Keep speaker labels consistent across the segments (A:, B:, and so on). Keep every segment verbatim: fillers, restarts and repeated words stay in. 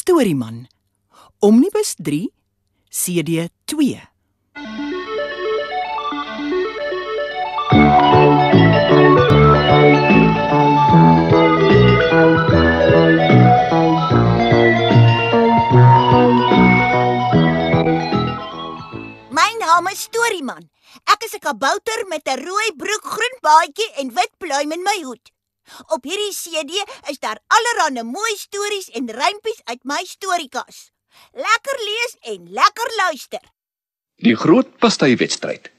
A: Storieman, Omnibus drie, C D twee.
B: My naam is Storieman. Ek is 'n kabouter met 'n rooi broek, groen baadjie en wit pluim in my hoed. Op hierdie C D is daar allerlei mooi stories en rympies uit my storiekas. Lekker lees en lekker luister.
C: Die groot pastyewedstryd.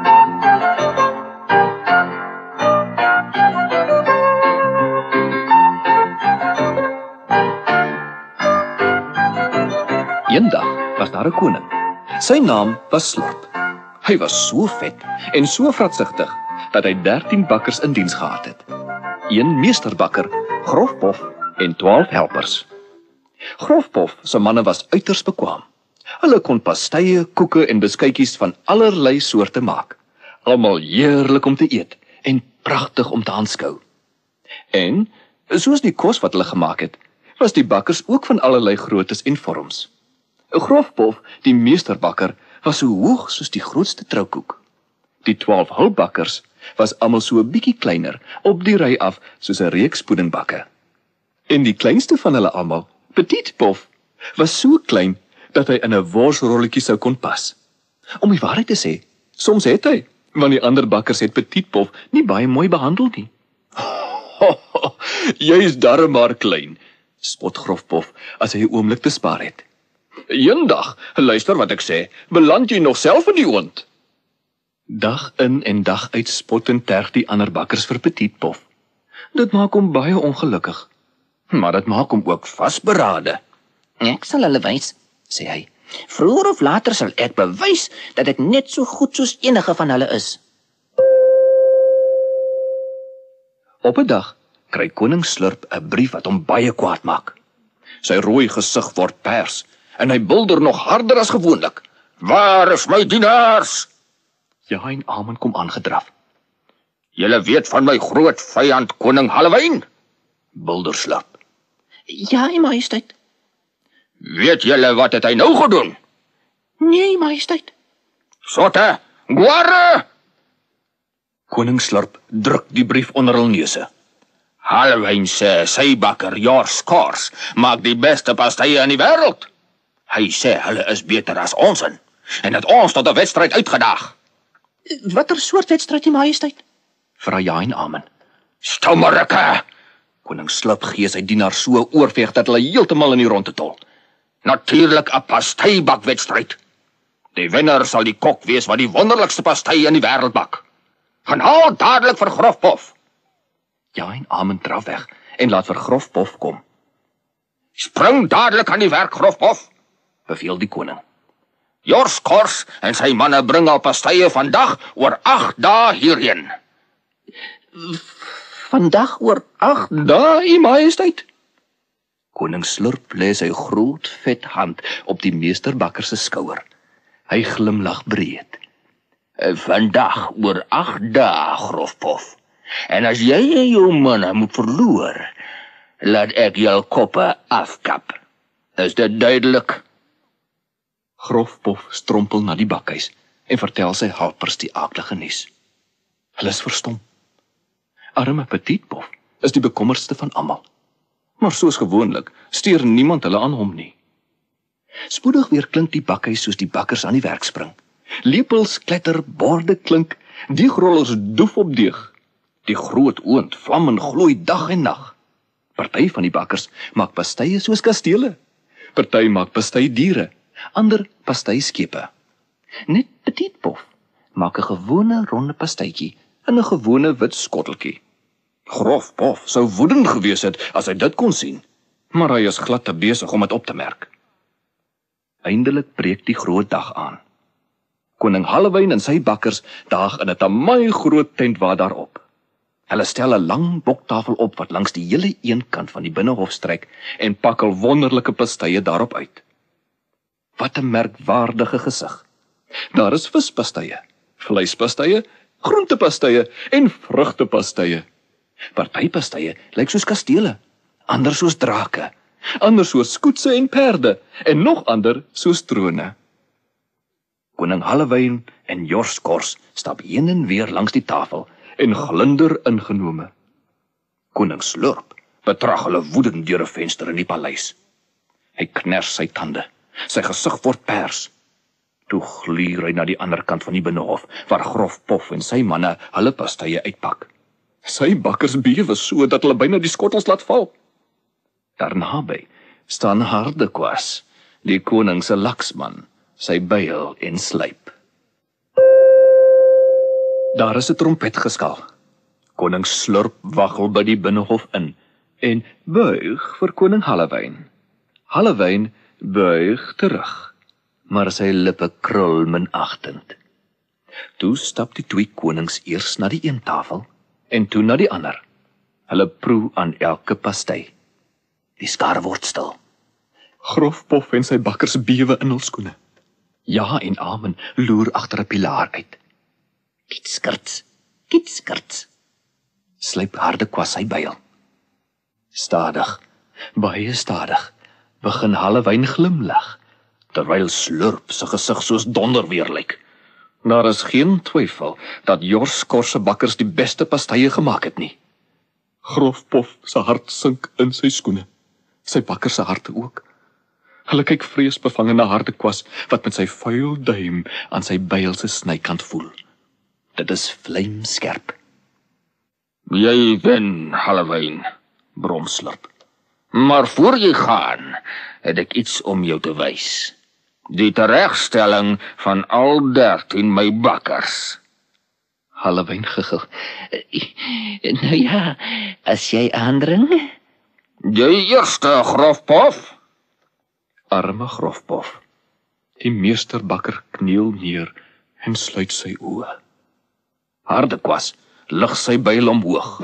C: Eendag was daar 'n koning. Sy naam was Slurp. Hy was so vet en so vraatsigtig dat hy dertien bakkers in diens gehad het. Een meesterbakker, Grofpof en twaalf helpers. Grofpof se manne was uiters bekwaam. Hulle kon pastye, koeke en beskuitjies van allerlei soorte maak. Almal heerlik om te eet en pragtig om te aanskou. En, soos die kos wat hulle gemaak het, was die bakkers ook van allerlei groottes en vorms. Grofpof, die meesterbakker, was so hoog soos die grootste troukoek. Die twaalf hulpbakkers was almal so 'n bietjie kleiner, op die ry af soos 'n reeks puddingbakke. En die kleinste van hulle almal, Petit Pof, was so klein dat hy in 'n worsrolletjie sou kon pas. Om die waarheid te sê, soms het hy, want die ander bakkers het Petit Pof nie baie mooi behandel nie. Ho, ho, jy is darm maar klein, spot Grofpof as hy 'n oomblik te spaar het. Eendag, luister wat ek sê, beland jy nog self in die oond. Dag in en dag uit spot en terg die ander bakkers vir Petit Pof. Dit maak hom baie ongelukkig, maar dit maak hom ook vasberade.
D: Ek sal hulle wys, sê hy. Vroeger of later sal ek bewys dat ek net so goed soos enige van hulle is.
C: Op 'n dag kry koning Slurp 'n brief wat hom baie kwaad maak. Sy rooi gesig word pers en hy bulder nog harder as gewoonlik. Waar is my dienaars? Ja, en Amen kom aangedraf. Julle weet van my groot vyand koning Hallewyn? Bulder Slurp.
D: Ja, u majesteit.
C: Weet julle wat het hy nou gedoen?
D: Nee, majesteit.
C: Sotte, guarre! Koning Slurp druk die brief onder hul neuse. Hallewyn sê sy bakker, Jaar Skars, maak die beste pastye in die wêreld. Hy sê hulle is beter as ons in, en het ons tot 'n wedstryd uitgedaag.
D: Watter soort wedstryd, u majesteit?
C: Vra ja en Amen. Stommerike! Koning Slurp gee sy dienaar so oorveeg dat hulle heeltemal in die rondte tol. Natuurlik 'n pastybakwedstryd. Die wenner sal die kok wees wat die wonderlikste pastye in die wêreld bak. Gaan haal dadelik vir Grofpof. Ja en Amen draf weg en laat vir Grofpof kom. Spring dadelik aan die werk, Grofpof, beveel die koning. Jaar Skars en sy manne bring al pastye vandag oor agt dae hierheen.
D: Vandag oor
C: agt dae, u majesteit? Koning Slurp lê sy groot vet hand op die meesterbakker se skouer. Hy glimlag breed. Vandag oor agt dae, Grofpof. En as jy en jou manne moet verloor, laat ek jou koppe afkap. Is dit duidelik? Grofpof strompel na die bakhuis en vertel sy helpers die aaklige nuus. Hulle is verstom. Arme Petit Pof is die bekommerdste van almal. Maar soos gewoonlik steur niemand hulle aan hom nie. Spoedig weer klink die bakhuis soos die bakkers aan die werk spring. Lepels kletter, borde klink, diegrollers doef op deeg. Die groot oond vlam en gloei dag en nag. Party van die bakkers maak pastye soos kastele. Party maak pastydiere, ander pastyskepe. Net Petit Pof maak 'n gewone ronde pastytjie in 'n gewone wit skotteltjie. Grofpof sou woedend gewees het as hy dit kon sien, maar hy is glad te besig om dit op te merk. Eindelik breek die groot dag aan. Koning Hallewyn en sy bakkers daag in 'n tamaai groot tent waar daarop. Hulle stel 'n lang boktafel op wat langs die hele een kant van die binnehof strek en pak al wonderlike pastye daarop uit. Wat 'n merkwaardige gesig. Daar is vispastye, vleispastye, groentepastye en vrugtepastye. Party pastye lyk soos kastele, ander soos drake ander soos koetse en perde, en nog ander soos trone. Koning Hallewyn en Jorskors stap heen en weer langs die tafel, en glunder ingenome. Koning Slurp betrag hulle woedend deur 'n venster in die paleis. Hy kners sy tande, sy gesig word pers. Toe gluur hy na die ander kant van die binnehof, waar Grof Pof en sy manne hulle pastye uitpak. Sy bakkers bewe so dat hulle byna die skottels laat val. Daarnaby staan Hardekwas, die koning se laksman, sy byl en slyp. Daar is 'n trompet geskal. Koning Slurp waggel by die binnehof in en buig vir koning Hallewyn. Hallewyn buig terug, maar sy lippe krul minagtend. Toe stap die twee konings eers na die een tafel en toe na die ander. Hulle proe aan elke pastei. Die skare word stil. Grof Pof en sy bakkers bewe in hul skoene. Ja en amen loer agter 'n pilaar uit. Kitskirts, kitskirts, slyp Hardekwas sy byl. Stadig, baie stadig, begin Hallewyn glimlag, terwyl Slurp se gesig soos donderweer lyk. Daar is geen twyfel dat Jorskors se bakkers die beste pastye gemaak het nie. Grof Pof se hart sink in sy skoene, sy bakkers se harte ook. Hulle kyk vreesbevange na Hardekwas, wat met sy vuil duim aan sy byl se snykant voel. Dit is vlijmskerp. Jy wen, Hallewyn, brom Slurp. Maar voor jy gaan, het ek iets om jou te wys. Die teregstelling van al dertien my bakkers. Hallewyn giggel. Nou ja, as jy aandring? Jy eerste, Grof Pof. Arme Grof Pof. Die meesterbakker kniel neer en sluit sy oë. Hardekwas lig sy byl omhoog.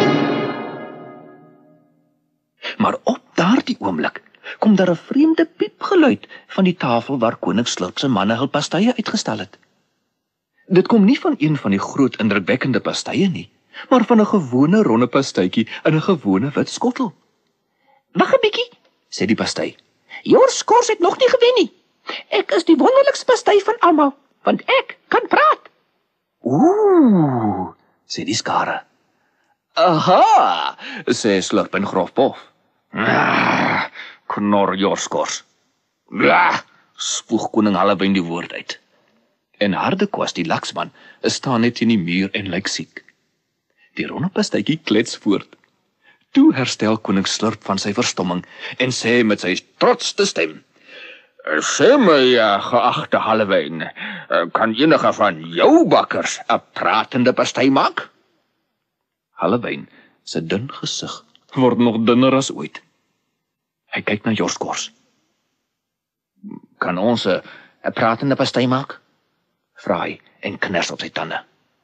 C: Maar op daardie oomblik kom daar 'n vreemde piepgeluid van die tafel waar koning Slurp se manne hul pastye uitgestel het. Dit kom nie van een van die groot indrukwekkende pastye nie, maar van 'n gewone ronde pastytjie in 'n gewone wit skottel. "Wag 'n bietjie," sê die pasty. "Jorskors het nog nie gewen nie. Ek is die wonderlikste pasty van almal, want ek kan praat." "Ooh," sê die skare. "Aha," sê Slurp en Grof Pof. "Ah," knor Jorskors. "Ja," spoeg koning Hallewyn die woord uit. En Hardekwas, die laksman, staan net teen die muur en lyk siek. Die ronde pastytjie klets voort. Toe herstel koning Slurp van sy verstomming en sê met sy trotste stem: "Sê my, geagte Hallewyn, kan enige van jou bakkers 'n pratende pastei maak?" Hallewyn se dun gesig word nog dunner as ooit. Hy kyk na Jorskors. "Kan ons 'n pratende pastei maak?" vra hy en kners op sy tande.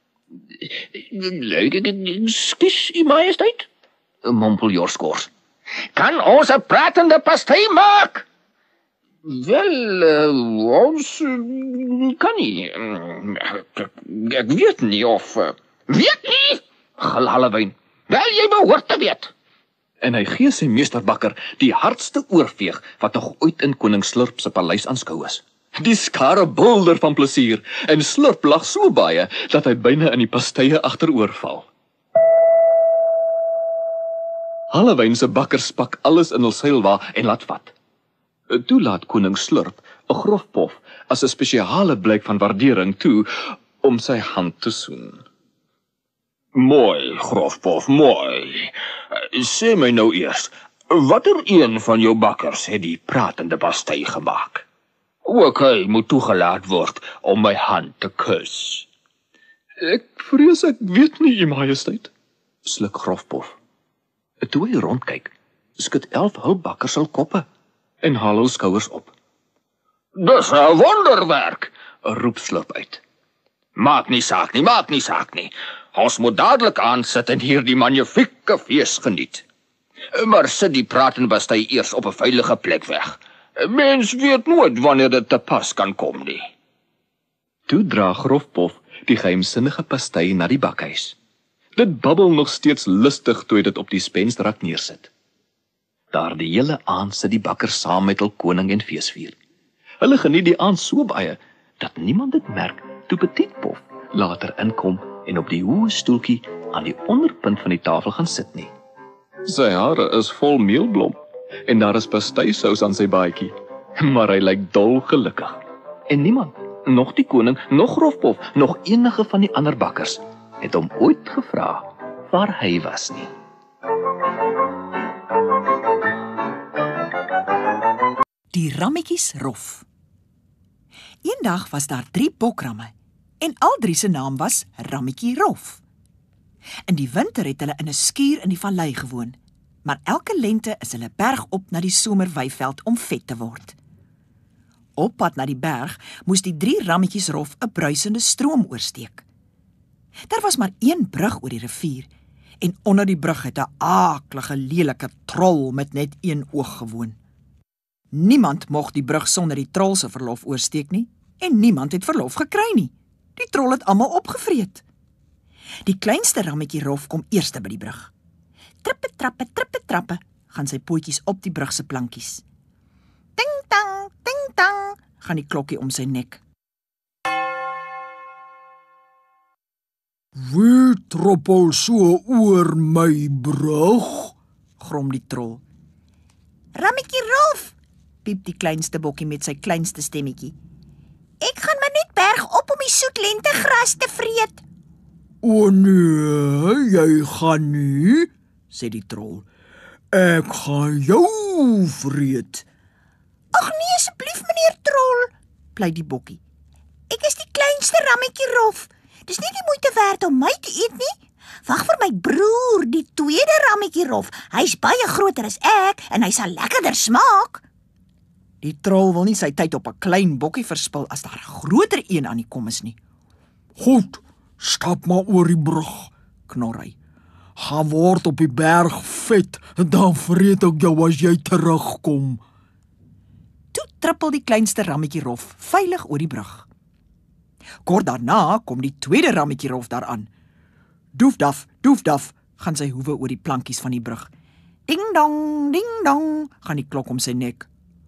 C: "Skus, u majesteit," mompel Jorskors. "Kan ons 'n pratende pastei maak?" "Wel, uh, ons uh, kan nie. Ek weet nie of... Uh, weet nie, gil Hallewyn. Wel, jy behoort te weet." En hy gee sy meesterbakker die hardste oorveeg wat nog ooit in koning Slurp se paleis aanskou is. Die skare bulder van plesier en Slurp lag so baie dat hy byna in die pastye agteroorval. Hallewyn se bakkers pak alles in hul seilwa en laat vat. Toe laat koning Slurp 'n Grof Pof as 'n spesiale blyk van waardering toe om sy hand te soen. "Mooi, Grof Pof, mooi. Sê my nou eers, watter een van jou bakkers het die pratende pastei gemaak? Ook hy moet toegelaat word om my hand te kus." "Ek vrees ek weet nie, u majesteit," sluk Grof Pof. Toe hy rondkyk, skud elf hul bakkers hul koppe en haal hul skouers op. "Dis 'n wonderwerk," roep Slurp uit. "Maak nie saak nie, maak nie saak nie. Ons moet dadelik aansit en hier die magnifieke fees geniet. Maar sit die pratende pastei eers op 'n veilige plek weg. Mens weet nooit wanneer dit te pas kan kom nie." Toe dra Grof Pof die geheimsinnige pastei na die bakhuis. Dit babbel nog steeds lustig toe hy dit op die spensrak neersit. Daardie hele aand sit die bakker saam met hul koning en feesvier. Hulle geniet die aand so baie, dat niemand dit merk toe Petit Pof later inkom en op die hoë stoeltjie aan die onderpunt van die tafel gaan sit nie. Sy hare is vol meelblom en daar is pasteisous aan sy baadjie, maar hy lyk dol gelukkig. En niemand, nog die koning, nog Rofpof, nog enige van die ander bakkers, het hom ooit gevra waar hy was nie.
A: Die rammetjies rof. Eendag was daar drie bokramme en al drie se naam was Rammetjie Rof. In die winter het hulle in 'n skuur in die vallei gewoon, maar elke lente is hulle berg op na die somerweiveld om vet te word. Op pad na die berg moes die drie rammetjies rof 'n bruisende stroom oorsteek. Daar was maar een brug oor die rivier en onder die brug het 'n aaklige lelike trol met net een oog gewoon. Niemand mocht die brug sonder die trol se verlof oorsteek nie en niemand het verlof gekry nie. Die trol het almal opgevreet. Die kleinste rammetjie rof kom eerste by die brug. Trippe trappe trippe trappe gaan sy pootjies op die brug se plankies. Ting tang ting tang gaan die klokkie om sy nek.
E: Wie troppel so oor my brug?
A: Grom die trol.
B: Rammetjie Rof,
A: Piep die kleinste bokkie met sy kleinste stemmetjie.
B: ek gaan maar net berg op om die soet lentegras te vreet.
E: O nee, jy gaan nie, sê die trol. Ek gaan jou vreet.
B: Ag nee, asseblief meneer Trol,
A: Pleit die bokkie.
B: ek is die kleinste rammetjie Rof. Dis nie die moeite werd om my te eet nie. Wag vir my broer, die tweede rammetjie Rof. Hy's baie groter as ek en hy sal lekkerder smaak.
A: Die trol wil nie sy tyd op 'n klein bokkie verspil as daar 'n groter een aan die kom is nie.
E: Goed, stap maar oor die brug,
A: Knor hy.
E: gaan word op die berg vet, dan vreet ek jou as jy terugkom.
A: Toe trippel die kleinste rammetjie rof veilig oor die brug. Kort daarna kom die tweede rammetjie rof daaraan. Doefdaf, doefdaf, gaan sy hoewe oor die plankies van die brug. Ding dong, ding dong, gaan die klok om sy nek.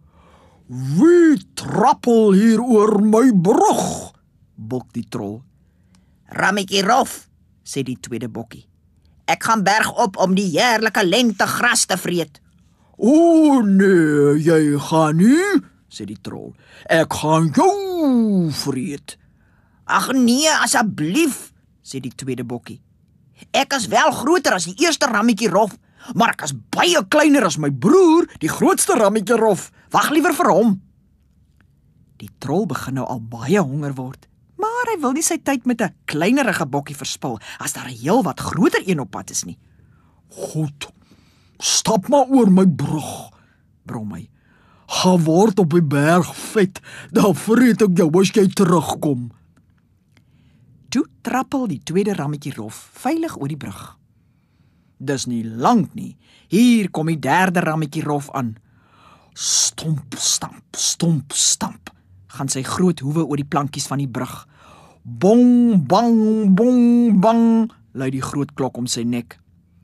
E: Wie trappel hier oor my brug?
A: Bulk die trol.
B: Rammetjie Rof,
A: Sê die tweede bokkie.
B: ek gaan berg op om die heerlike lentegras te vreet.
E: O nee, jy gaan nie, sê die trol. Ek gaan jou vreet.
B: Ag nee, asseblief,
A: Sê die tweede bokkie.
B: ek is wel groter as die eerste rammetjie Rof, maar ek is baie
A: Kleiner as my broer, die grootste rammetjie rof. Wag liewer vir hom. Die trol begin nou al baie honger word, maar hy wil nie sy tyd met 'n kleinerige bokkie verspil as daar 'n heel wat groter een op pad is nie.
E: Goed, stap maar oor my brug,
A: Brom hy.
E: gaan word op die berg vet, dan vreet ek jou as jy terugkom.
A: Toe trappel die tweede rammetjie rof veilig oor die brug. Dis nie lank nie. Hier kom die derde rammetjie rof aan. Stomp, stamp, stomp, stamp, gaan sy groot hoewe oor die plankies van die brug. Bong, bang, bong, bang, lui die groot klok om sy nek.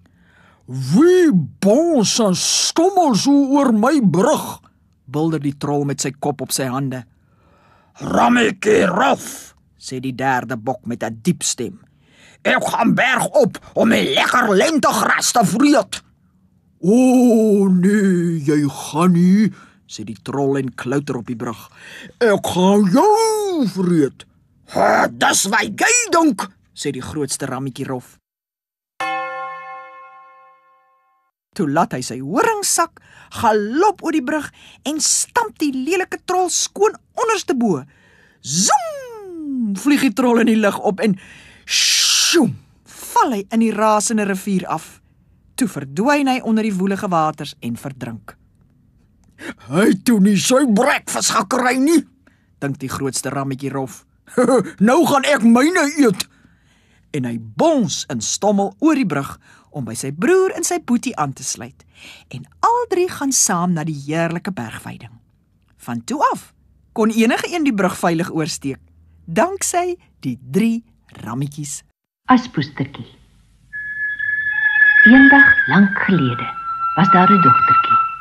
E: Wie bons en stommel so oor my brug?
A: Bulder die trol met sy kop op sy hande.
E: Rammetjie Rof,
A: Sê die derde bok met 'n diep stem.
E: ek gaan berg op om die lekker lentegras te vreet. O nee, jy gaan nie,
A: Sê die trol en klouter op die brug.
E: ek gaan jou vreet.
A: Ha, dis wat jy dink, sê die grootste rammetjie rof. Toe laat hy sy horingsak, galop oor die brug en stamp die lelike trol skoon onderste bo. Zoom, vlieg die trol in die lug op en sjoem, val hy in die rasende rivier af. Toe verdwyn hy onder die woelige waters en verdrink.
E: Hy het toe nie sy breakfast gekry nie.
A: Dink die grootste rammetjie rof.
E: Nou gaan ek myne eet.
A: En hy bons en stommel oor die brug om by sy broer en sy boetie aan te sluit. En al drie gaan saam na die heerlike bergveiding. Van toe af kon enige een die brug veilig oorsteek, danksy die drie rammetjies.
F: Aspoestertjie. Eendag lank gelede was daar 'n dogtertjie.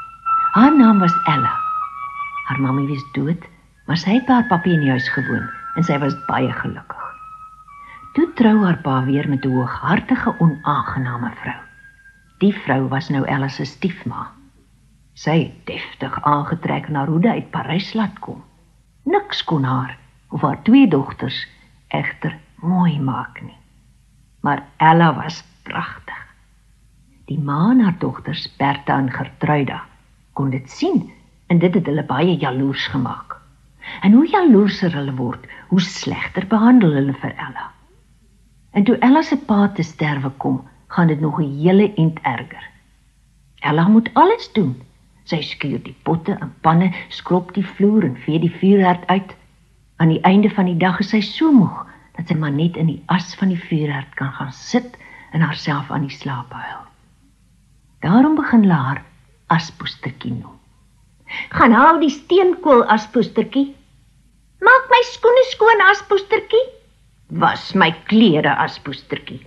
F: Haar naam was Ella. Haar mammie was dood, maar sy het by haar pappie in die huis gewoon en sy was baie gelukkig. Toe trou haar pa weer met 'n hooghartige, onaangename vrou. Die vrou was nou Ella se stiefma. Sy het deftig aangetrek en haar hoede uit Parys laat kom. Niks kon haar of haar twee dogters egter mooi maak nie. Maar Ella was pragtig. Die ma en haar dogters, Bertha en Gertruida, kon dit sien en dit het hulle baie jaloers gemaak. En hoe jaloerser hulle word, hoe slegter behandel hulle vir Ella. En toe Ella se pa te sterwe kom, gaan dit nog 'n hele ent erger. Ella moet alles doen. Sy skuur die potte en panne, skrob die vloer en vee die vuurherd uit. Aan die einde van die dag is sy so moeg, dat sy maar net in die as van die vuurherd kan gaan sit en haarself aan die slaap huil. Daarom begin hulle haar Aspoestertjie noem. Gaan haal die steenkool, Aspoestertjie. Maak my skoene skoon, Aspoestertjie. Was my klere, Aspoestertjie.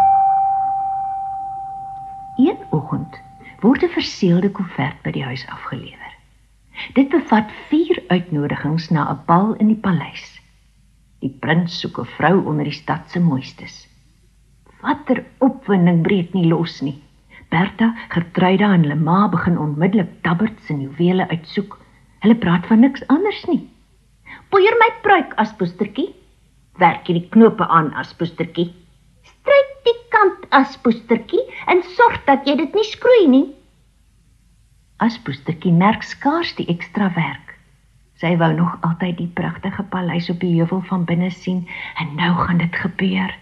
F: Een oggend word 'n verseelde koevert by die huis afgelewer. Dit bevat vier uitnodigings na 'n bal in die paleis. Die prins soek 'n vrou onder die stad se mooistes. Watter opwinding breek nie los nie. Bertha, Gertruida en hulle ma begin onmiddellik tabberts en juwele uitsoek. Hulle praat van niks anders nie. Poeier my pruik, Aspoestertjie. Werk jy die knope aan, Aspoestertjie. Stryk die kant, Aspoestertjie, en sorg dat jy dit nie skroei nie. Aspoestertjie merk skaars die ekstra werk. Sy wou nog altyd die pragtige paleis op die heuwel van binne sien, en nou gaan dit gebeur.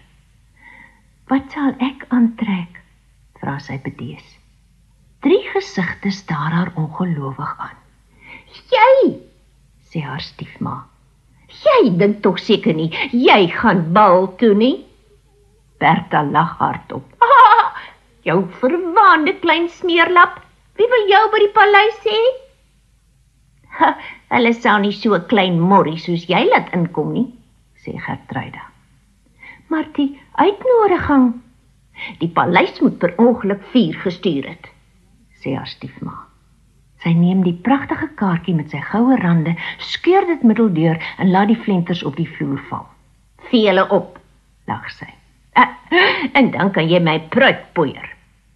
F: Wat sal ek aantrek? Vra sy bedees. Drie gesigte staar haar ongelowig aan. Jy, sê haar stiefma. Jy dink tog seker nie, jy gaan bal toe nie. Bertha lag hardop. Ah, jou verwaande klein smeerlap, wie wil jou by die paleis hê? Ha, hulle sou nie so 'n klein morrie soos jy laat inkom nie, sê Gertruida. Maar die uitnodiging, die paleis moet per ongeluk vier gestuur het, sê haar stiefma. Sy neem die pragtige kaartjie met sy goue rande, skeur dit middeldeur en laat die flenters op die vloer val. Vee hulle op, lag sy. Ah, en dan kan jy my pruik poeier.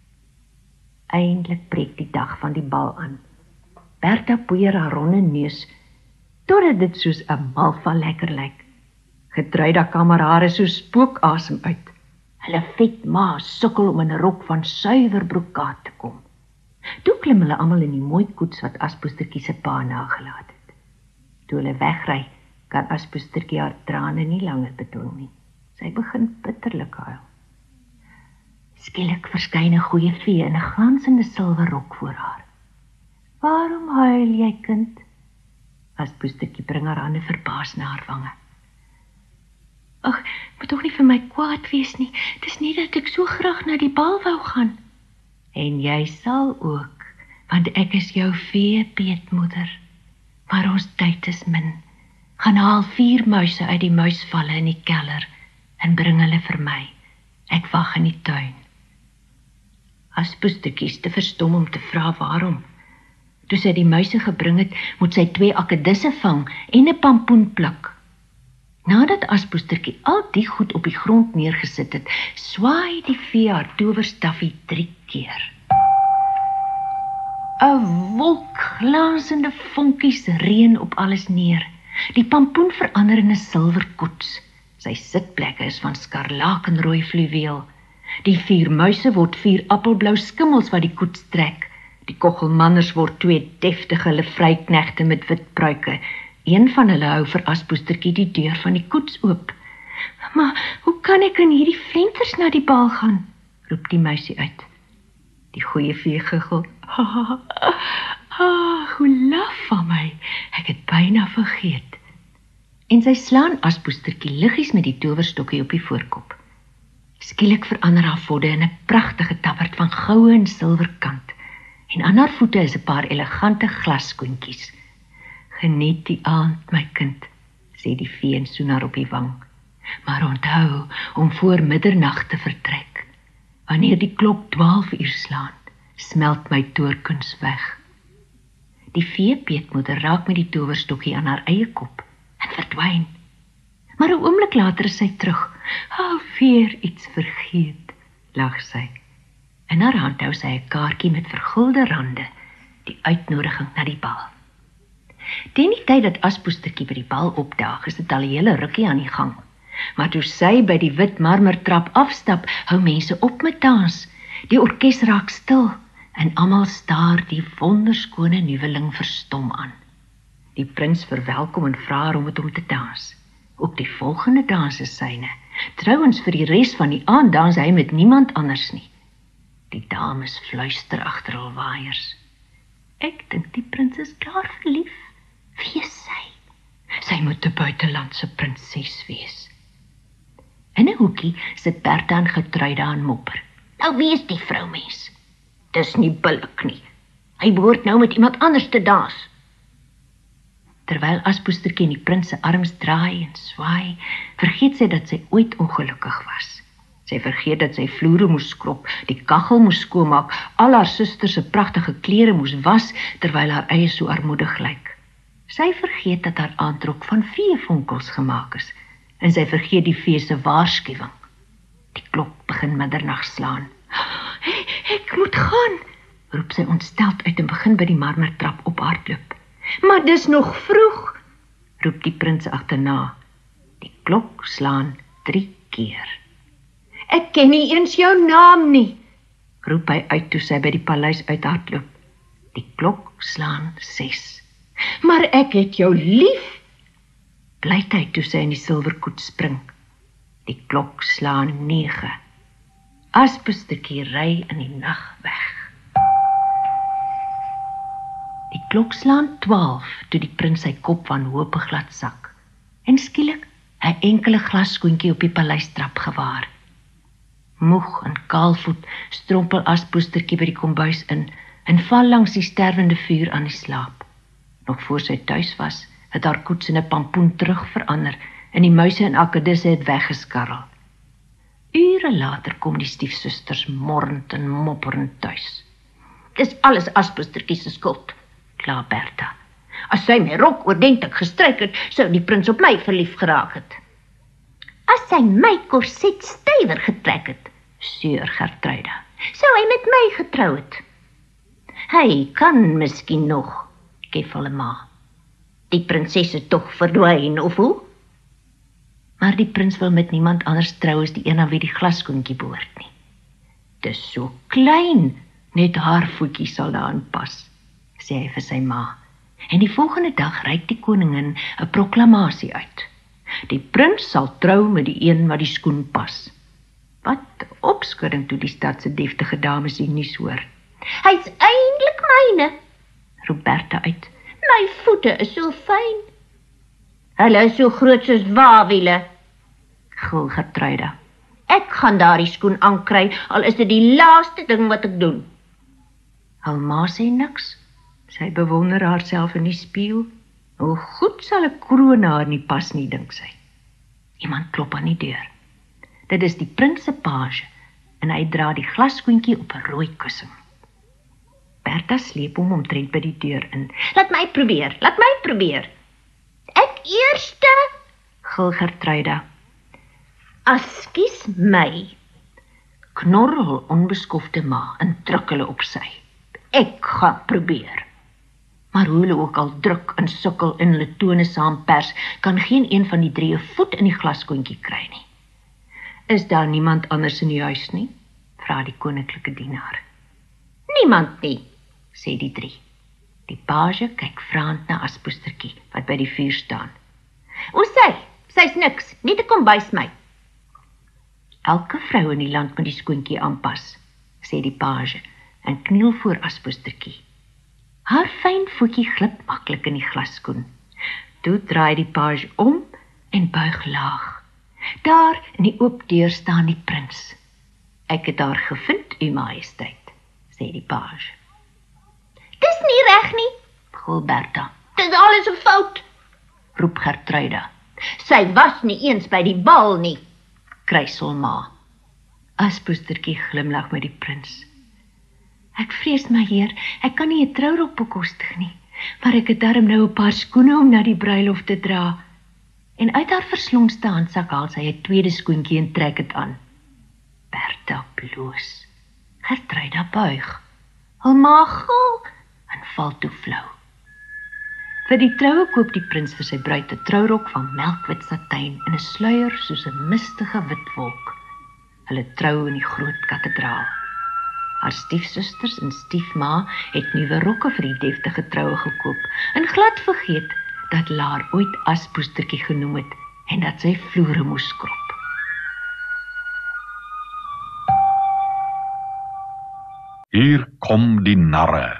F: Eindelik breek die dag van die bal aan. Bertha poeier haar ronde neus, totdat dit soos 'n malva lekker lyk. Gertruida kam haar hare so spookasem uit. Hulle vet ma sukkel om in 'n rok van suiwer brokaat te kom. Toe klim hulle almal in die mooi koets wat Aspoestertjie se pa nagelaat het. Toe hulle wegry, kan Aspoestertjie haar trane nie langer bedwing nie. Sy begin bitterlik huil. Skielik verskyn 'n goeie vee in 'n glansende silwer rok voor haar. Waarom huil jy, kind? Aspoestertjie bring haar hande verbaas na haar wange. Ag, moet tog nie vir my kwaad wees nie. Dis nie dat ek so graag na die bal wou gaan. En jy sal ook, want ek is jou veepeetmoeder. Maar ons tyd is min. Gaan haal vier muise uit die muisvalle in die kelder en bring hulle vir my. Ek wag in die tuin. Aspoestertjie is te verstom om te vra waarom. Toe sy die muise gebring het, moet sy twee akedisse vang en 'n pampoen pluk. Nadat Aspoestertjie al die goed op die grond neergesit het, swaai die vee haar towerstaffie drie keer. 'n wolk glansende vonkies reën op alles neer. Die pampoen verander in 'n silwerkoets. Sy sitplekke is van skarlakenrooi fluweel. Die vier muise word vier appelblou skimmels wat die koets trek. Die koggelmanners word twee deftige livreiknegte met wit pruike. Een van hulle hou vir Aspoestertjie die deur van die koets oop. Maar hoe kan ek in hierdie flenters na die bal gaan? Roep die muisie uit. Die goeie vee giggel. Ah, ah, hoe laf van my. Ek het byna vergeet. En sy slaan Aspoestertjie liggies met die towerstokkie op die voorkop. Skielik verander haar vodde in 'n pragtige tabbert van goue en silwerkant. En aan haar voete is 'n paar elegante glasskoentjies. Geniet die aand, my kind, sê die vee en soen haar op die wang. Maar onthou om voor middernag te vertrek. Wanneer die klok twaalf uur slaan, smelt my toorkuns weg. Die veepeetmoeder raak met die towerstokkie aan haar eie kop en verdwyn. Maar 'n oomblik later is sy terug. Alweer iets vergeet, lag sy. In haar hand hou sy 'n kaartjie met vergulde rande, die uitnodiging na die bal. Teen die tyd dat Aspoestertjie by die bal opdaag, is dit al 'n hele rukkie aan die gang. Maar toe sy by die wit marmertrap afstap, hou mense op met dans. Die orkes raak stil en almal staar die wonderskone nuweling verstom aan. Die prins verwelkom en vra haar om met hom te dans. Ook die volgende dans is syne. Trouwens, vir die res van die aand dans hy met niemand anders nie. Die dames fluister agter hul waaiers. Ek dink die prins is klaar verlief. Wie is sy? Sy moet 'n buitelandse prinses wees. In 'n hoekie sit Bertha en Gertruida aan mopper. Nou wie is die vroumens? Dis nie billik nie. Hy behoort nou met iemand anders te dans. Terwyl Aspoestertjie in die prins se arms draai en swaai, vergeet sy dat sy ooit ongelukkig was. Sy vergeet dat sy vloere moes skrob, die kaggel moes skoonmaak, al haar susters se pragtige klere moes was, terwyl haar eie so armoedig lyk. Sy vergeet dat haar aantrok van veevonkels gemaak is, en sy vergeet die vee se waarskuwing. Die klok begin middernag slaan. Ek moet gaan, roep sy ontsteld uit en begin by die marmertrap ophardloop. Maar dis nog vroeg, roep die prins agterna. Die klok slaan drie keer. Ek ken nie eens jou naam nie, roep hy uit toe sy by die paleis uithardloop. Die klok slaan ses. Maar ek het jou lief, blyt hy toe sy in die silwerkoets spring. Die klok slaan nege. Aspoestertjie ry in die nag weg. Die klok slaan twaalf toe die prins sy kop wanhopig laat sak. En skielik 'n enkele glasskoentjie op die paleistrap gewaar. Moeg en kaalvoet strompel Aspoestertjie by die kombuis in en val langs die sterwende vuur aan die slaap. Nog voor sy tuis was, het haar koets in 'n pampoen terug verander en die muise en akkedisse het weggeskarrel. Ure later kom die stiefsusters morrend en mopperend tuis. Dis alles Aspoestertjie se skuld, kla Bertha. As sy my rok oordentlik gestryk het, sou die prins op my verlief geraak het. As sy my korset stywer getrek het, seur Gertruida, sou hy met my getrou het. Hy kan miskien nog, gef hulle ma. Die prinses is tog verdwyn, of hoe? Maar die prins wil met niemand anders trou as die een aan wie die glaskoentjie behoort nie. Dis so klein, net haar voetjie sal daarin pas, sê hy vir sy ma. En die volgende dag reik die koningin 'n proklamasie uit. Die prins sal trou met die een wat die skoen pas. Wat opskudding toe die stad se deftige dames die nuus hoor. Hy's eintlik myne, roep Bertha uit. My voete is so fyn. Hulle is so groot soos waawiele, gil Gertruida. Ek gaan daardie skoen aankry, al is dit die laaste ding wat ek doen. Hul ma sê niks. Sy bewonder haarself in die spieël. Hoe goed sal 'n kroon haar nie pas nie, dink sy. Iemand klop aan die deur. Dit is die prins se page en hy dra die glaskoentjie op 'n rooi kussing. Bertha sleep hom omtrent by die deur in. Laat my probeer, laat my probeer. Ek eerste, gil Gertruida. Askies my, knorr hul onbeskofte ma en druk hulle op sy. Ek gaan probeer. Maar hoe hulle ook al druk en sukkel en hulle tone saampers, kan geen een van die drie 'n voet in die glaskoentjie kry nie. Is daar niemand anders in die huis nie? Vra die koninklike dienaar. Niemand nie, sê die drie. Die page kyk vraend na Aspoestertjie, wat by die vuur staan. O sy, sy's niks, net 'n kombuis my. Elke vrou in die land moet die skoentjie aanpas, sê die page, en kniel voor Aspoestertjie. Haar fyn voetjie glip maklik in die glasskoen. Toe draai die page om en buig laag. Daar in die oop deur staan die prins. Ek het haar gevind, u majesteit, sê die page. Dis nie reg nie, gil Bertha. Dis alles 'n fout, roep Gertruida. Sy was nie eens by die bal nie, kruisel ma. Aspoestertjie glimlag met die prins. Ek vrees my heer, ek kan nie 'n trourok bekostig nie. Maar ek het darm nou 'n paar skoene om na die bruiloft te dra. En uit haar verslongste handsak haal sy 'n tweede skoentjie en trek dit aan. Bertha bloos. Gertruida buig. Hul maag gil en val toe flou. Vir die troue koop die prins vir sy bruid 'n trourok van melkwit satijn en 'n sluier soos 'n mistige wit wolk. Hulle trou in die groot kathedraal. Haar stiefsusters en stiefma het nuwe rokke vir die deftige troue gekoop en glad vergeet dat Laar ooit aspoestertjie genoem het en dat sy vloere moes skrob.
G: Hier kom die narre.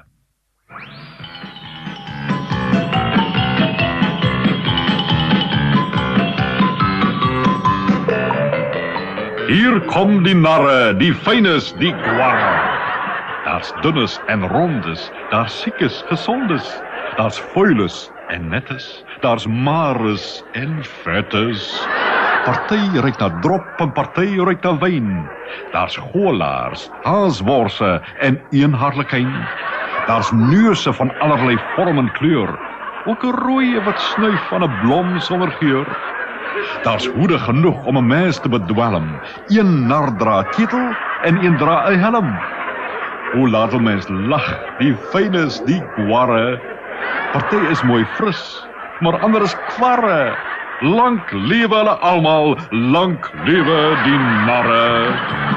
G: Hier kom die narre, die fynes, die kwarre. Daar's dunnes en rondes, daar's siekes, gezondes, daar's foiles en nettes, daar's mares en vettes. Party ruik na drop en party ruik na wyn. Daar's goolaars, haasworse en eenharlikyn. Daar's neuse van allerlei vorm en kleur, ook 'n rooi wat snuif van 'n blom sonder geur. Daar's hoede genoeg om 'n mens te bedwelm. Een nar dra ketel en een dra 'n helm. Hoe laat 'n mens lag, die fynes, die kwarre. Party is mooi fris, maar ander is kwarre. Lank lewe hulle almal, lank lewe die narre.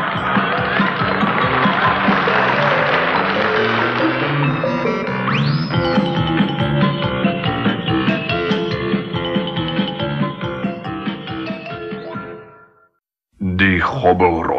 G: Die gobbelrot.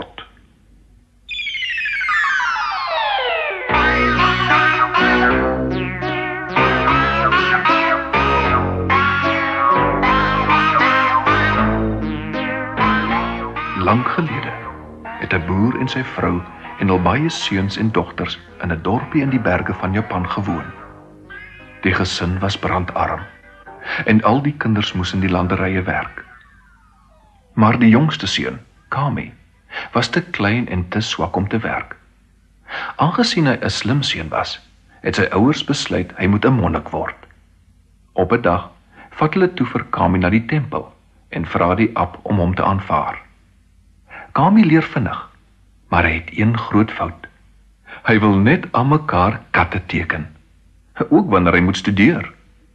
G: Lang gelede het 'n boer en sy vrou en al baie seuns en dogters in 'n dorpie in die berge van Japan gewoon. Die gesin was brandarm en al die kinders moes in die landerye werk. Maar die jongste seun, Kami, was te klein en te swak om te werk. Aangesien hy 'n slim seun was, het sy ouers besluit hy moet 'n monnik word. Op 'n dag vat hulle toe vir Kami na die tempel en vra die abt om hom te aanvaar. Kami leer vinnig, maar hy het een groot fout. Hy wil net aan mekaar katte teken, ook wanneer hy moet studeer.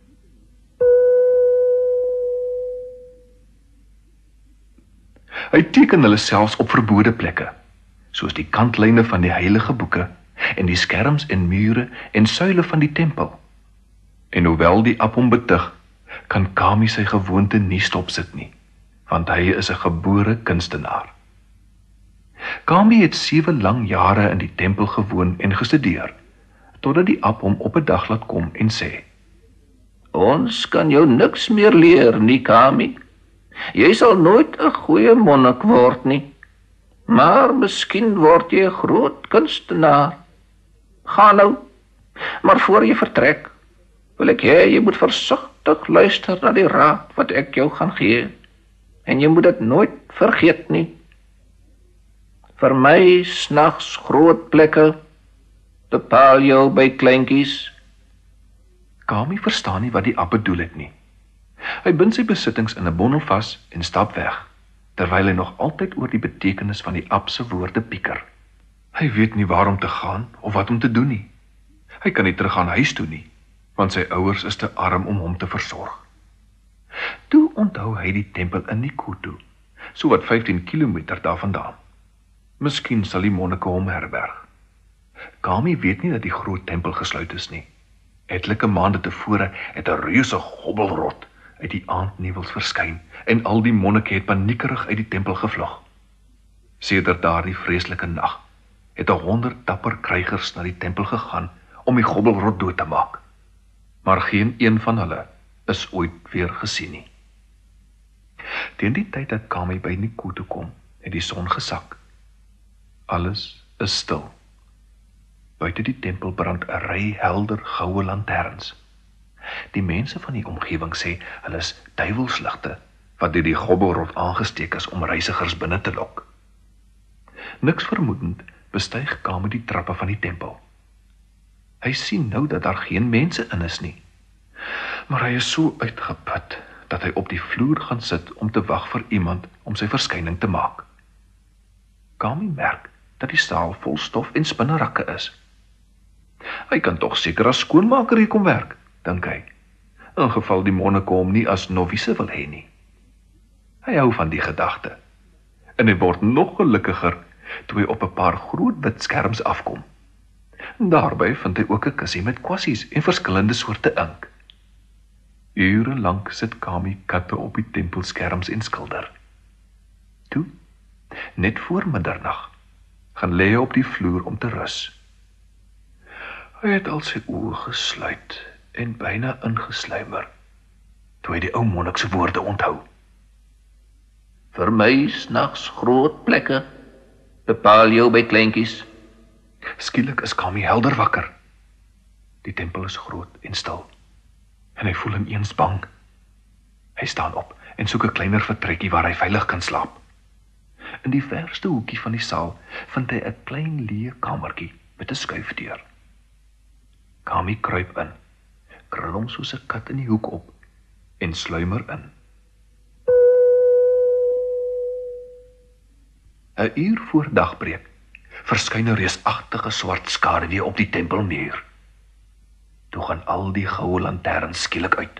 G: Hy teken hulle selfs op verbode plekke, soos die kantlyne van die heilige boeke en die skerms en mure en suile van die tempel. En hoewel die abt hom betug, kan Kami sy gewoonte nie stopsit nie, want hy is 'n gebore kunstenaar. Kami het sewe lang jare in die tempel gewoon en gestudeer, totdat die abt hom op 'n dag laat kom en sê: "Ons kan jou niks meer leer nie, Kami. Jy sal nooit 'n goeie monnik word nie, maar miskien word jy 'n groot kunstenaar. Ga nou, maar voor jy vertrek, wil ek hê jy moet versigtig luister na die raad wat ek jou gaan gee, en jy moet dit nooit vergeet nie. Vir my snags groot plekke, bepaal jou by kleintjies." Kami verstaan nie wat die abt bedoel het nie. Hy bind sy besittings in 'n bondel vas en stap weg, terwyl hy nog altyd oor die betekenis van die abt se woorde pieker. Hy weet nie waar om te gaan of wat om te doen nie. Hy kan nie terug gaan huis toe nie, want sy ouers is te arm om hom te versorg. Toe onthou hy die tempel in Nikuto, so wat vyftien kilometer daarvandaan. Miskien sal die monnike hom herberg. Kami weet nie dat die groot tempel gesluit is nie. Etlike maande tevore het 'n reuse gobbelrot uit die aandnewels verskyn en al die monnike het paniekerig uit die tempel gevlug. Sedert daardie vreeslike nag het 'n honderd dapper krygers na die tempel gegaan om die gobbelrot dood te maak. Maar geen een van hulle is ooit weer gesien nie. Teen die tyd dat Kami by Nikuto kom, het die son gesak. Alles is stil. Buite die tempel brand 'n ry helder goue lanterns. Die mense van die omgewing sê hulle is duiwelsligte wat deur die gobbelrot aangesteek is om reisigers binne te lok. Niks vermoedend bestyg Kami die trappe van die tempel. Hy sien nou dat daar geen mense in is nie. Maar hy is so uitgeput dat hy op die vloer gaan sit om te wag vir iemand om sy verskyning te maak. Kami merk dat die saal vol stof en spinnerakke is. Hy kan tog seker as skoonmaker hier kom werk, dink hy, in geval die monnike hom nie as novice wil hê nie. Hy hou van die gedagte, en hy word nog gelukkiger toe hy op 'n paar groot wit skerms afkom. Daarby vind hy ook 'n kussie met kwassies en verskillende soorte ink. Ure lank sit Kami katte op die tempelskerms en skilder. Toe, net voor middernag, gaan lê hy op die vloer om te rus. Hy het al sy oë gesluit en byna ingesluimer, toe hy die ou monnik se woorde onthou.
C: Vir my snags groot plekke, bepaal jou by kleintjies.
G: Skielik is Kami helder wakker. Die tempel is groot en stil, en hy voel ineens bang. Hy staan op en soek 'n kleiner vertrekkie waar hy veilig kan slaap. In die verste hoekie van die saal vind hy 'n klein leë kamertjie met 'n skuifdeur. Kami kruip in, krul hom soos 'n kat in die hoek op en sluimer in. 'n Uur voor dagbreek verskyn 'n reusagtige swart skaduwee op die tempelmuur. Toe gaan al die goue lanterns skielik uit.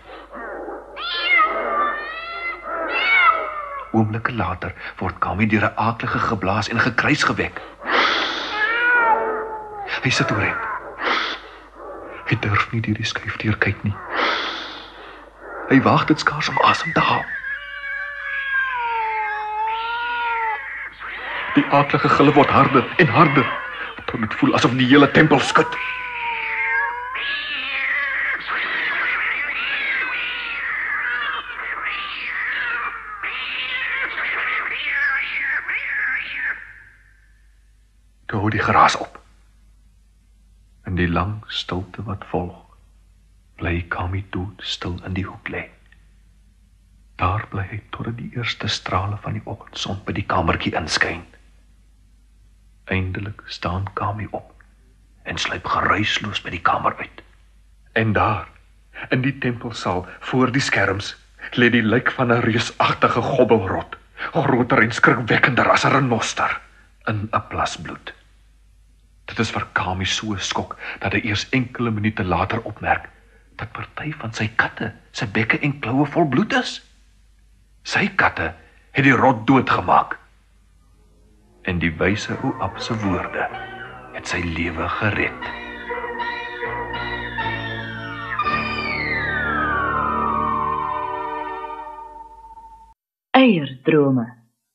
G: Oomblikke later word Kami deur 'n aaklige geblaas en gekruis gewek. Hy sit oorent. Hy durf nie deur die skuifdeur kyk nie. Hy waag dit skaars om asem te haal. Die aaklige gille word harder en harder, tot dit voel asof die hele tempel skud. Toe hou die geraas op. In die lang stilte wat volg, bly Kami dood stil in die hoek lê. Daar bly hy totdat die eerste strale van die oggendson by die kamertjie inskyn. Eindelik staan Kami op en sluip geruisloos by die kamer uit. En daar, in die tempelsaal voor die skerms, lê die lijk van 'n reusagtige gobbelrot, groter en skrikwekkender as 'n renoster, in 'n plas bloed. Dit is vir Kami so skok dat hy eers enkele minute later opmerk dat party van sy katte sy bekke en kloue vol bloed is. Sy katte het die rot doodgemaak. En die wyse ou Ab se woorde het sy lewe gered.
F: Eierdrome.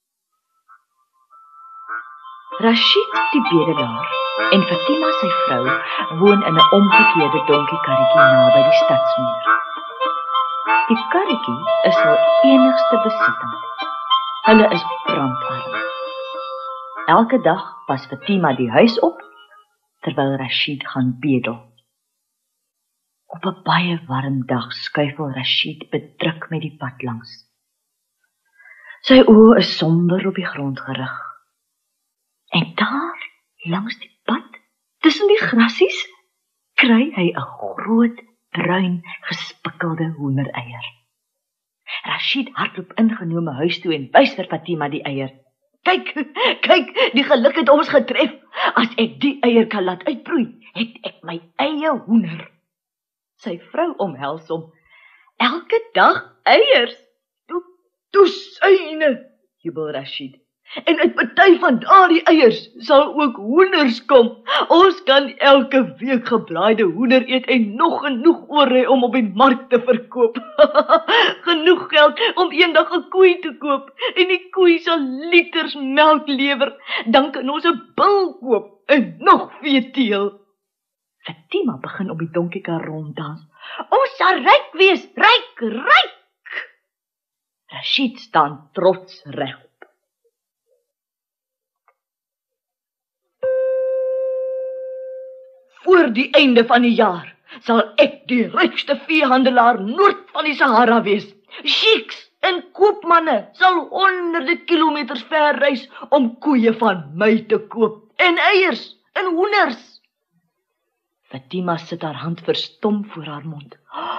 F: Rashid die bedelaar en Fatima sy vrou woon in 'n omgekeerde donkiekarretjie naby die stadsmuur. Die karretjie is hul enigste besitting. Hulle is brandarm. Elke dag pas Fatima die huis op, terwyl Rashid gaan bedel. Op 'n baie warm dag skuifel Rashid bedruk met die pad langs. Sy oë is somber op die grond gerig. En daar, langs die pad, tussen die grasies, kry hy 'n groot, bruin, gespikkelde hoendereier. Rashid hardloop ingenome huis toe en wys vir Fatima die eier. Kyk, kyk, die geluk het ons getref. As ek die eier kan laat uitbroei, het ek my eie hoender. Sy vrou omhels hom. Elke dag eiers. Toe, toe syne, jubel Rashid. En uit party van daardie eiers sal ook hoenders kom. Ons kan elke week geblaaide hoender eet en nog genoeg oor hê om op die mark te verkoop. Genoeg geld om eendag 'n koei te koop en die koei sal liters melk lewer. Dan kan ons 'n bil koop en nog veeteel. Fatima begin op die donkiekar ronddans. Ons sal ryk wees, ryk, ryk. Rashid staan trots reg. Voor die einde van die jaar sal ek die rykste veehandelaar noord van die Sahara wees. Sheiks en koopmanne sal honderde kilometers ver reis om koeie van my te koop. En eiers en hoenders.
H: Fatima sit haar hand verstom voor haar mond.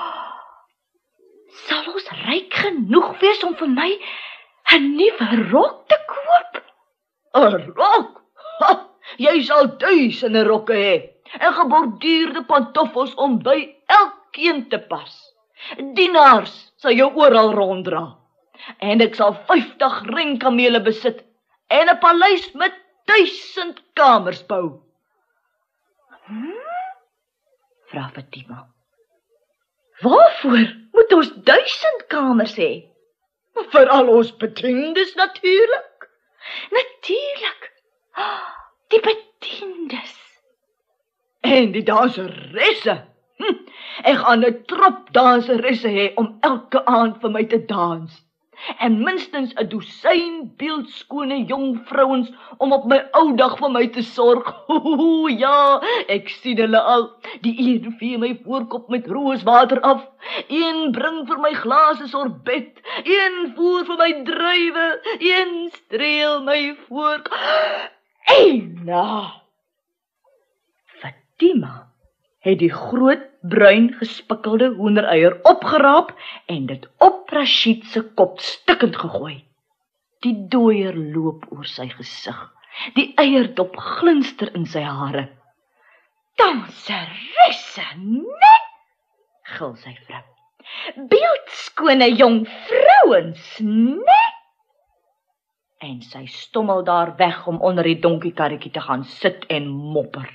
H: Sal ons ryk genoeg wees om vir my 'n nuwe rok te koop? 'n Rok? Ha, jy sal duisende rokke hê en geborduurde pantoffels om by elkeen te pas. Dienaars sal jou oral ronddra. En ek sal vyftig renkamele besit en 'n paleis met duisend kamers bou. Hmm? Vra Fatima. Waarvoor moet ons duisend kamers hê? Vir al ons bediendes natuurlik. Natuurlik. Die bediendes. En die danseresse. Hm. Ek gaan 'n trop danseresse hê om elke aand vir my te dans. En minstens 'n dosyn beeldskone jong vrouens om op my ou dag vir my te sorg. O ja, ek sien hulle al. Die een vee my voorkop met rooswater af, een bring vir my glase sorbet, een voer vir my druiwe, een streel my voor. Eina! Fatima het die groot bruin gespikkelde hoendereier opgeraap en dit op Rashid se kop stikkend gegooi. Die dooier loop oor sy gesig. Die eierdop glinster in sy hare. Danseresse, nee, gil sy vrou. Beeldskone jong vrouens, nee. En sy stommel daar weg om onder die donkiekarretjie te gaan sit en mopper.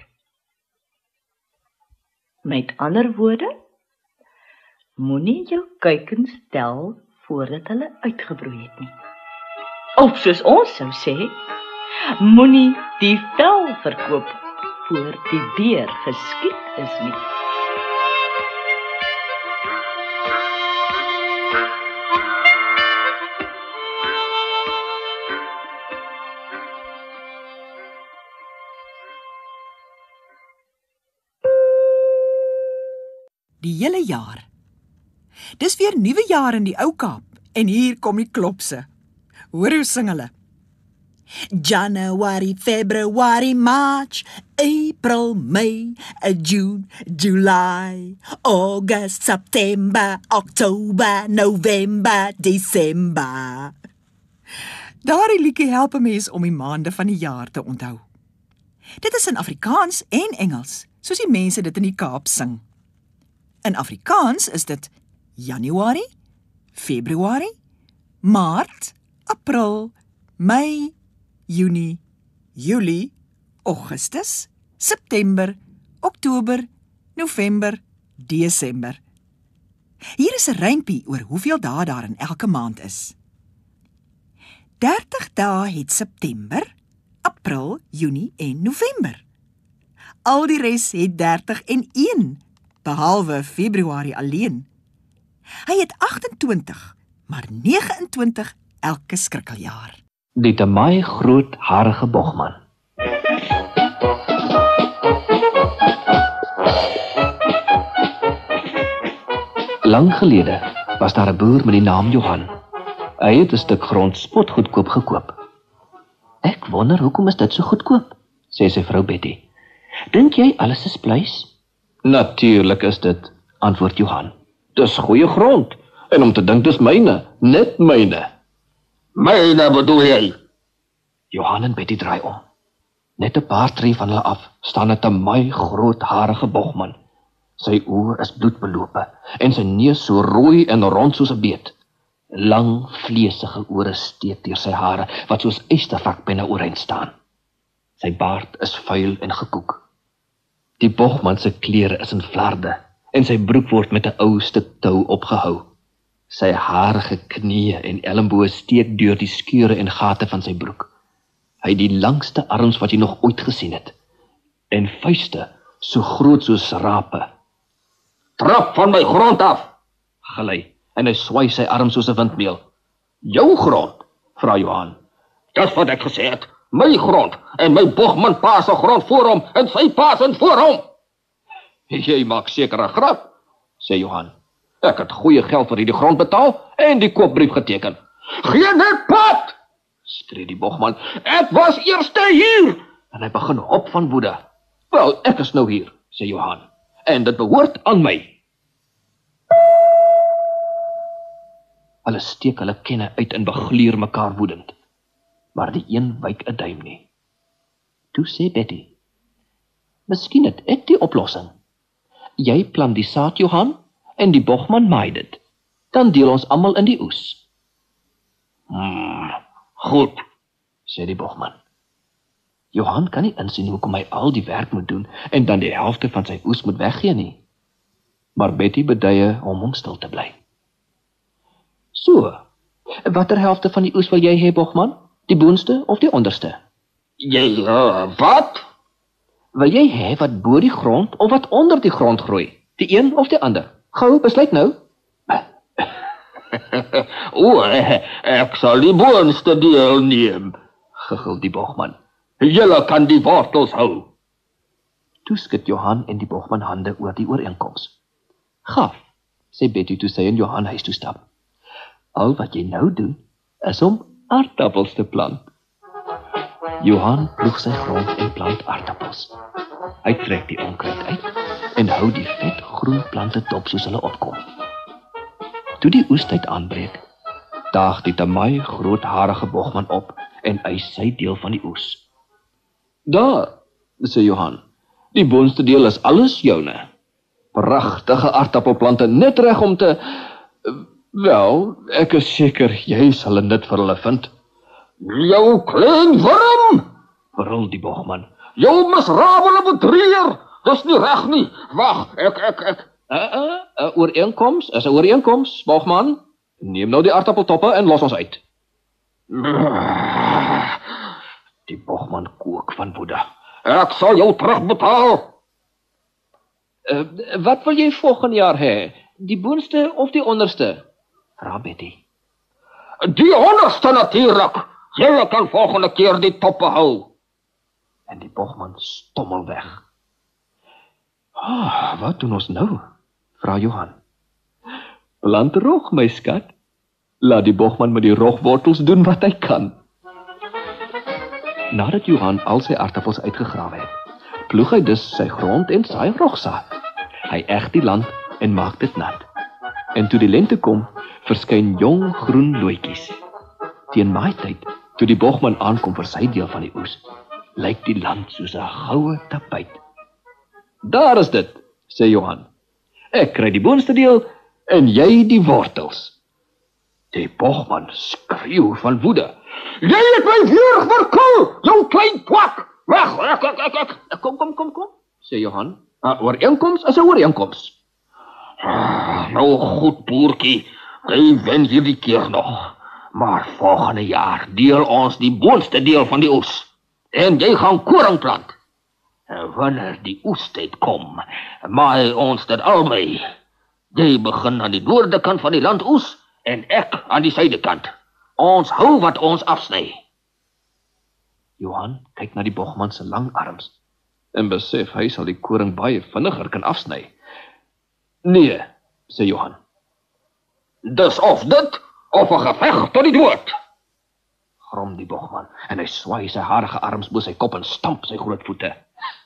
H: Met ander woorde, moenie jou kuikens tel voordat hulle uitgebroei het nie. Of soos ons sou sê, moenie die vel verkoop voor die weer geskiet is nie.
A: Die hele jaar. Dis weer nuwe jaar in die ou Kaap en hier kom die klopse. Hoor hoe sing hulle. January, February, March, April, May, June, July, August, September, October, November, December. Daardie liedjie help 'n mens om die maande van die jaar te onthou. Dit is in Afrikaans en Engels, soos die mense dit in die Kaap sing. In Afrikaans is dit Januarie, Februarie, Maart, April, Mei, Junie, Julie, Augustus, September, Oktober, November, Desember. Hier is 'n rympie oor hoeveel dae daar in elke maand is. dertig dae het September, April, Junie en November. Al die res het dertig en een, behalwe Februarie alleen. Hy het agt-en-twintig, maar nege-en-twintig elke skrikkeljaar.
C: Die Tamaai groot harige bogman. Lang gelede was daar 'n boer met die naam Johan. Hy het 'n stuk grond spotgoedkoop gekoop. Ek wonder hoekom is dit so goedkoop, sê sy vrou Betty. Dink jy alles is pluis? Natuurlik is dit, antwoord Johan. Dis goeie grond, en om te dink dis myne, net myne. Myne bedoel jy? Johan en Betty draai om. Net 'n paar tree van hulle af staan 'n Tamaai groot harige bogman. Sy oë is bloedbelope en sy neus so rooi en rond soos 'n beet. Lang, vleesige ore steek deur sy hare wat soos eystervakpenne ooreind staan. Sy baard is vuil en gekoek. Die bogman se klere is in flarde en sy broek word met 'n ou stuk tou opgehou. Sy harige knieë en elmboë steek deur die skeure en gate van sy broek. Hy het die langste arms wat jy nog ooit gesien het en vuiste so groot soos rape. Trap van my grond af, gil hy, en hy swai sy arm soos 'n windmeel. Jou grond, vra Johan. Dis wat ek gesê het, my grond, en my bogman pa se grond voor hom, en sy pa se voor hom. Jy maak seker 'n grap, sê Johan. Ek het goeie geld vir hierdie grond betaal, en die koopbrief geteken. Geen net pad, skree die bogman, ek was eerste hier, en hy begin op van woede. Wel, ek is nou hier, sê Johan, en dit behoort aan my. Hulle steek hulle kenne uit en begluur mekaar woedend, maar die een wyk 'n duim nie. Toe sê Betty, miskien het ek die oplossing. Jy plant die saad, Johan, en die bogman maai dit. Dan deel ons almal in die oes. Hmm, goed, sê die bogman. Johan kan nie insien hoekom hy al die werk moet doen en dan die helfte van sy oes moet weggee nie. Maar Betty beduie om om stil te bly. So, watter helfte van die oes wil jy hê, bogman? Die boonste of die onderste?
D: Jy, uh, wat?
C: Wil jy hê wat bo die grond of wat onder die grond groei? Die een of die ander? Gou, besluit nou.
D: O, ek sal die boonste deel neem,
C: gegil die bogman.
D: Julle kan die wortels hou.
C: Toe skud Johan en die bogman hande oor die ooreenkoms. Gaf, sê Betty toe sy en Johan huis toe stap. Al wat jy nou doen, is om aardappels te plant. Johan ploeg sy grond en plant aardappels. Hy trek die onkruid uit en hou die vet groen plante dop soos hulle opkom. Toe die oestyd aanbreek, daag die Tamaai grootharige bogman op en eis sy deel van die oes. Daar, sê Johan, die boonste deel is alles joune. Pragtige aardappelplante, net reg om te... Wel, ek is seker, jy sal 'n nut vir hulle vind.
D: Jou klein worm,
C: brul die bogman.
D: Jou miserabele bedrieger, dis nie reg nie. Wag, ek, ek, ek...
C: 'n uh, uh, ooreenkoms is 'n ooreenkoms, bogman. Neem nou die aardappeltoppe en los ons uit. Die bogman kook van woede.
D: Ek sal jou terugbetaal.
C: Uh, wat wil jy volgende jaar hê? Die boonste of die onderste? Vra Betty.
D: Die onderste natuurlik. Jy kan volgende keer die toppe hou.
C: En die bogman stommel weg. Ah, wat doen ons nou? Vra Johan. Plant rog, my skat. Laat die bogman met die rogwortels doen wat hy kan. Nadat Johan al sy aardappels uitgegrawe het, ploeg hy dus sy grond en saai rogsaad. Hy eg die land en maak dit nat. En toe die lente kom, verskyn jong groen looitjies. Teen maaityd, toe die bogman aankom vir sy deel van die oes, lyk die land soos 'n goue tapuit. Daar is dit, sê Johan. Ek kry die boonste deel en jy die wortels. Die bogman skreeu van woede.
D: Jy het my weer verkoel, jou klein twak! Weg, ek, ek, ek, ek.
C: Kom, kom, kom, kom, sê Johan. 'n Ooreenkoms is 'n ooreenkoms.
D: Ah, nou goed, boertjie, jy wen hierdie keer nog. Maar volgende jaar deel ons die boonste deel van die oes. En jy gaan koring plant. En wanneer die oestyd kom, maai ons dit almee. Jy begin aan die noorde kant van die land oes en ek aan die suide kant. Ons hou wat ons afsny.
C: Johan kyk na die bogman se lang arms en besef hy sal die koring baie vinniger kan afsny. Nee, sê Johan.
D: Dis of dit, of 'n geveg tot die dood.
C: Grom die bogman en hy swaai sy harige arms bo sy kop en stamp sy groot voete.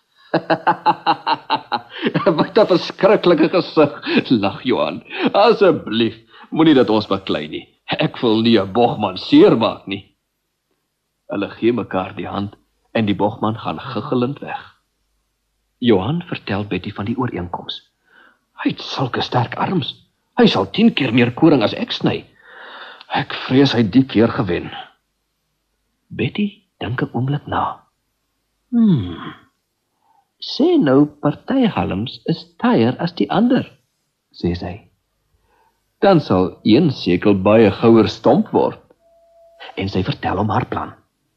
C: Wat 'n verskriklike gesig, lag Johan. Asseblief, moenie dat ons baklei nie. Ek wil nie 'n bogman seermaak nie. Hulle gee mekaar die hand en die bogman gaan giggelend weg. Johan vertel Betty van die ooreenkoms. Hy het sulke sterk arms. Hy sal tien keer meer koring as ek sny. Ek vrees hy die keer gewen. Betty dink 'n oomblik na. Hmm. Sê nou party halms is taaier as die ander, sê sy. Dan sal een sekel baie gouer stomp word. En sy vertel hom haar plan.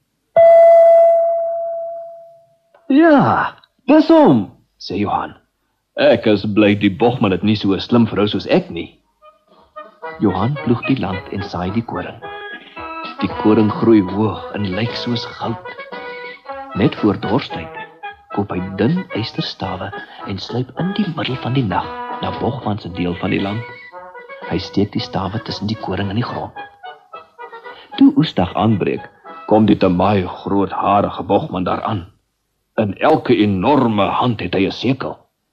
C: Ja, dis hom, sê Johan. Ek is bly die bogman het nie so 'n slim vrou soos ek nie. Johan ploeg die land en saai die koring. Die koring groei hoog en lyk soos goud. Net voor dorstyd koop hy dun ysterstawe en sluip in die middel van die nag na bogman se deel van die land. Hy steek die stawe tussen die koring in die grond. Toe oesdag aanbreek, kom die Tamaai grootharige bogman daaraan. In elke enorme hand het hy 'n sekel.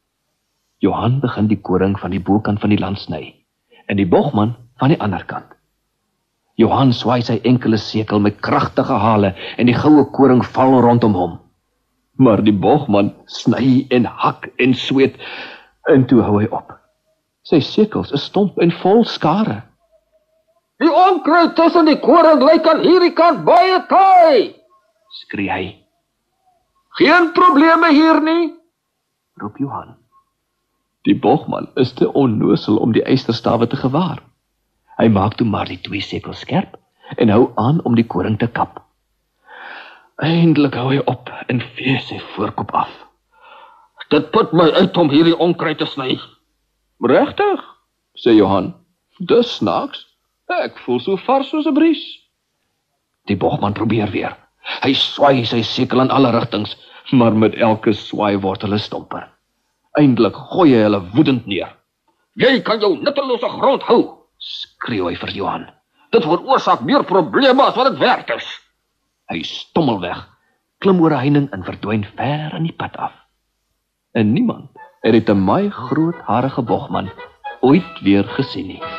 C: Johan begin die koring van die bokant van die land sny en die bogman van die ander kant. Johan swaai sy enkele sekel met kragtige hale en die goue koring val rondom hom. Maar die bogman sny en hak en sweet en toe hou hy op. Sy sekels is stomp en vol skare.
D: Die onkruid tussen die koring lyk aan hierdie kant baie taai,
C: Skree hy,
D: geen probleme hier nie.
C: roep Johan. Die bogman is te onnosel om die eysterstawe te gewaar. Hy maak toe maar die twee sekels skerp en hou aan om die koring te kap. Eindelik hou hy op en vee sy voorkop af.
D: Dit put my uit om hierdie onkruid te sny.
C: Regtig, sê Johan. Dis snaaks. Ek voel so vars soos 'n bries. Die bogman probeer weer. Hy swaai sy sekel in alle rigtings, maar met elke swaai word hulle stomper. Eindelik gooi hy hulle woedend neer.
D: Jy kan jou nuttelose grond hou,
C: Skreeu hy vir Johan.
D: dit veroorsaak meer probleme as wat dit werd is.
C: Hy stommel weg, klim oor 'n heining en verdwyn ver in die pad af. En niemand het die te my grootharige bogman ooit weer gesien nie.